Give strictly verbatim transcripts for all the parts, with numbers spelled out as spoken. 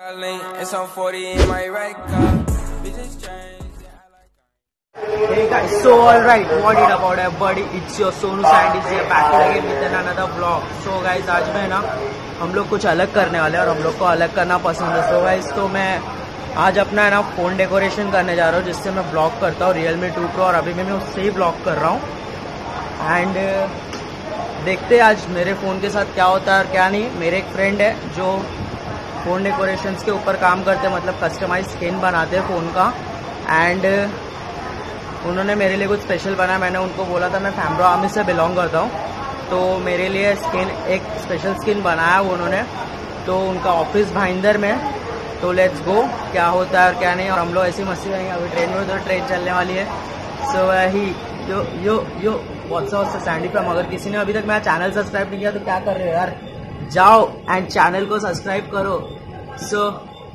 Hey guys, so alright, what it about everybody? It's your Sonu Sandy here back again with another vlog. So guys, आज मैं ना हम लोग कुछ अलग करने वाले हैं और हम लोग को अलग करना पसंद है. So guys, तो मैं आज अपना है ना फोन डेकोरेशन करने जा रहा हूँ जिससे मैं ब्लॉग करता हूँ रियलमी टू प्रो, और अभी मैं उससे ही ब्लॉग कर रहा हूँ. एंड देखते हैं आज मेरे फ़ोन के साथ क्या होता है और क्या नहीं. मेरे एक फ्रेंड है जो फ़ोन डेकोरेशंस के ऊपर काम करते हैं, मतलब कस्टमाइज स्किन बनाते हैं फ़ोन का. एंड उन्होंने मेरे लिए कुछ स्पेशल बनाया. मैंने उनको बोला था मैं फैम्ब्रो आर्मी से बिलोंग करता हूँ, तो मेरे लिए स्किन एक स्पेशल स्किन बनाया वो उन्होंने. तो उनका ऑफिस भाईंदर में. तो लेट्स गो, क्या होता है और क्या नहीं. और हम लोग ऐसी मस्ती करेंगे. अभी ट्रेन में तो ट्रेन चलने वाली है. So hi yo yo yo what's up Sandy from. अगर किसी ने अभी तक मेरा चैनल सब्सक्राइब नहीं किया तो क्या कर रहे हो यार, जाओ एंड चैनल को सब्सक्राइब करो. सो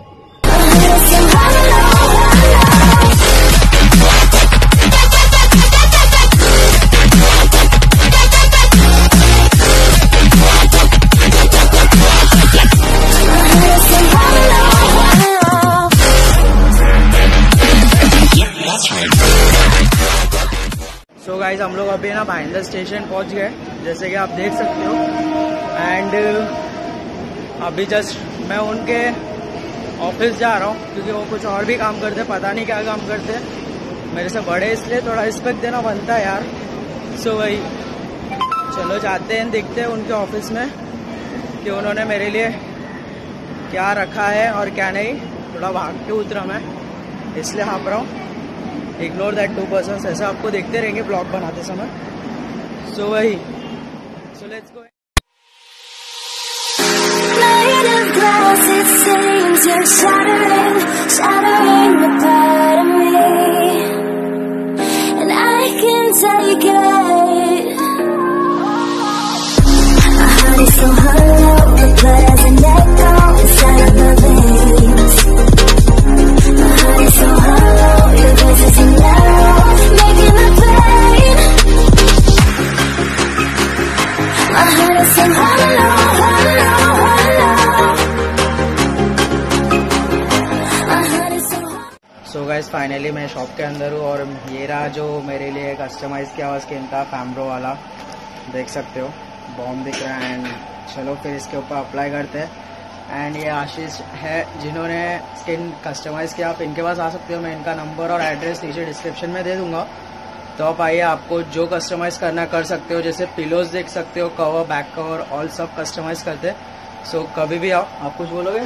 सो गाइज हम लोग अभी ना भाईंदर स्टेशन पहुंच गए जैसे कि आप देख सकते हो. एंड अभी जस्ट मैं उनके ऑफिस जा रहा हूँ क्योंकि वो कुछ और भी काम करते, पता नहीं क्या काम करते. मेरे से बड़े इसलिए थोड़ा रिस्पेक्ट देना बनता है यार. सो so, वही चलो जाते हैं, देखते हैं उनके ऑफिस में कि उन्होंने मेरे लिए क्या रखा है और क्या नहीं. थोड़ा भाग के उतरा मैं इसलिए हाँप रहा हूँ. Ignore that two person. ऐसा आपको देखते रहेंगे ब्लॉग बनाते समय. सो वही so let's go. So guys finally मैं शॉप के अंदर हूँ और ये रहा जो मेरे लिए कस्टमाइज किया हुआ स्किन था फैम्ब्रो वाला. देख सकते हो बॉम्ब दिख रहा है. एंड चलो फिर इसके ऊपर अप्लाई करते हैं. एंड ये आशीष है जिन्होंने स्किन कस्टमाइज किया. आप इनके पास आ सकते हो. मैं इनका नंबर और एड्रेस नीचे डिस्क्रिप्शन में दे दूंगा. तो आप आइए, आपको जो कस्टमाइज करना कर सकते हो. जैसे पिलोज देख सकते हो, कवर, बैक कवर, ऑल सब कस्टमाइज करते हैं. सो so, कभी भी आओ. आप कुछ बोलोगे?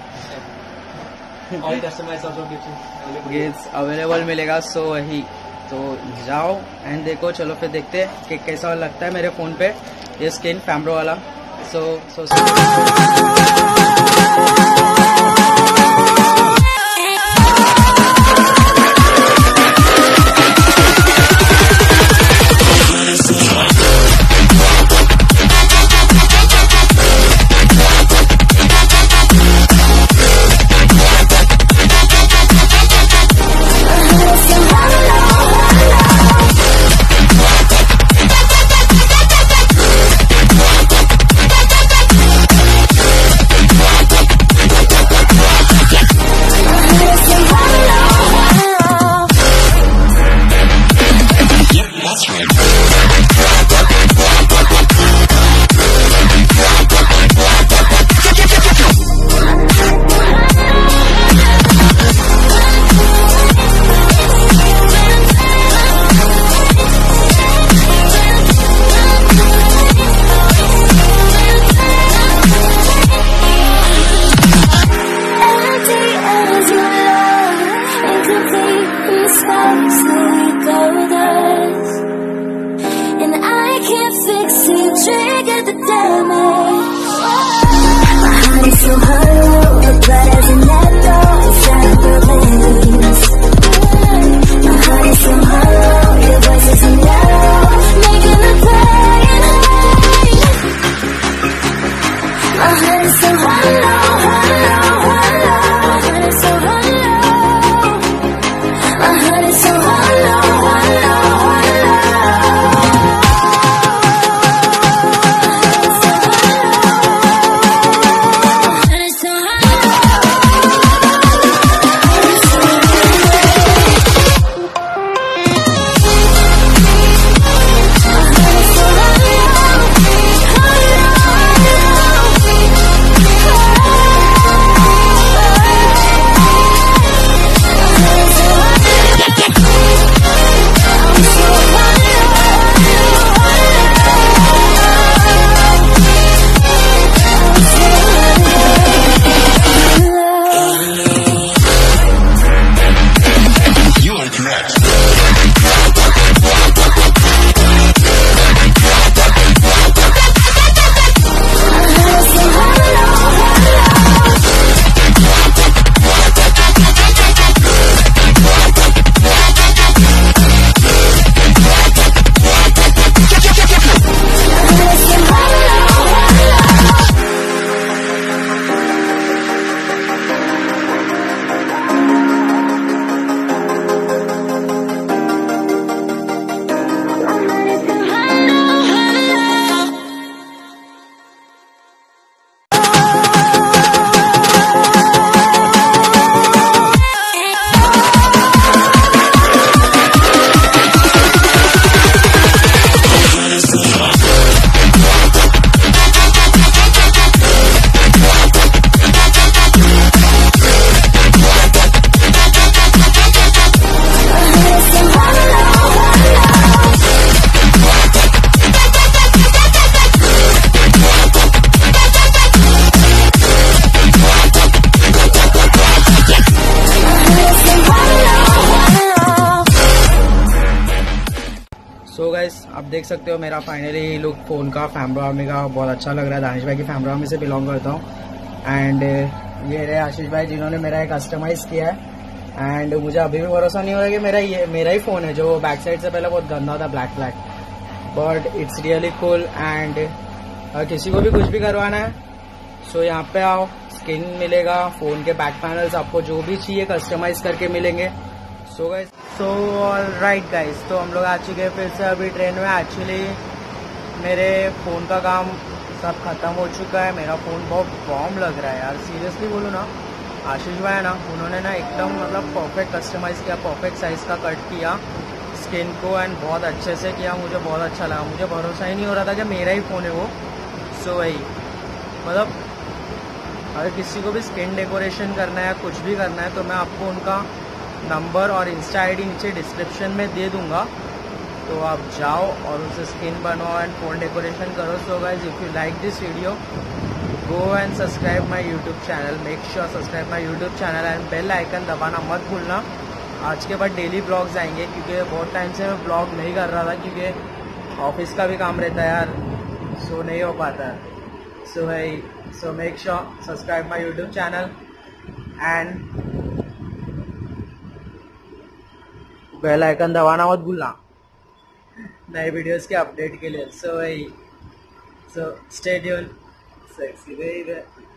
ऑल कस्टमाइज गिफ्ट्स अवेलेबल मिलेगा. सो so, वही तो जाओ एंड देखो. चलो फिर देखते हैं कि कैसा लगता है मेरे फ़ोन पे ये स्किन फैम्ब्रो वाला. सो सो देख सकते हो मेरा फाइनली लुक फ़ोन का फैमरा आर्मी का बहुत अच्छा लग रहा है। दानिश भाई की फैमरा आर्मी से बिलोंग करता हूँ। एंड ये रहे आशीष भाई जिन्होंने मेरा एक कस्टमाइज़ किया है। एंड मुझे अभी भी भरोसा नहीं हो रहा कि मेरा ये मेरा ही फ़ोन है, जो बैक साइड से पहले बहुत गंदा था black black, but it's really cool. And किसी को भी कुछ भी करवाना है सो यहाँ पे आओ, स्किन मिलेगा, फ़ोन के बैक पैनल्स आपको जो भी चाहिए कस्टमाइज़ करके मिलेंगे। So guys so all right guys, तो हम लोग आ चुके हैं फिर से अभी ट्रेन में। एक्चुअली मेरे फ़ोन का काम सब खत्म हो चुका है। मेरा फ़ोन बहुत बॉम्ब लग रहा है यार, सीरियसली बोलूँ ना। आशीष भाई है ना, उन्होंने ना एकदम मतलब परफेक्ट कस्टमाइज़ किया, परफेक्ट साइज़ का कट किया स्किन को एंड बहुत अच्छे से किया। मुझे बहुत अच्छा लगा, मुझे भरोसा ही नहीं हो रहा था कि मेरा ही फ़ोन है वो। सो वही मतलब अगर किसी को भी स्किन डेकोरेशन करना है या कुछ भी करना है तो मैं आपको उनका नंबर और इंस्टा आईडी नीचे डिस्क्रिप्शन में दे दूंगा, तो आप जाओ और उनसे स्किन बनवाओ एंड फ़ोन डेकोरेशन करो। So guys if you like this video go and subscribe my YouTube channel, make sure subscribe my YouTube channel and bell icon दबाना मत भूलना। आज के बाद डेली ब्लॉग्स आएंगे क्योंकि बहुत टाइम से मैं ब्लॉग नहीं कर रहा था क्योंकि ऑफिस का भी काम रहता है यार, सो नहीं हो पाता। सो भाई so make sure subscribe my YouTube channel and bell icon दबाना मत भूलना नए वीडियोस के अपडेट के लिए। सो भाई so stay tune sexy baby.